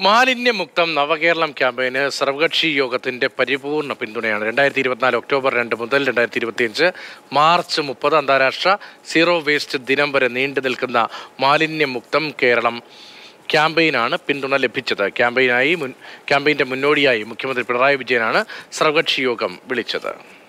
മാലിന്യമുക്തം നവകേരളം ക്യാമ്പയിന് സർവകക്ഷി യോഗത്തിന്റെ പരിപൂർണ പിന്തുണയാണ്. 2024 ഒക്ടോബർ 2 മുതൽ 2025 മാർച്ച് 30 അന്താരാഷ്ട്ര സീറോ വേസ്റ്റ് ദിനം വരെ നീണ്ടു നിൽക്കുന്ന മാലിന്യമുക്തം കേരളം ക്യാമ്പയിനാണ് പിന്തുണ ലഭിച്ചത്. ക്യാമ്പയിന്റെ മുന്നോടിയായി മുഖ്യമന്ത്രി പിണറായി വിജയനാണ് സർവകക്ഷി യോഗം വിളിച്ചത്.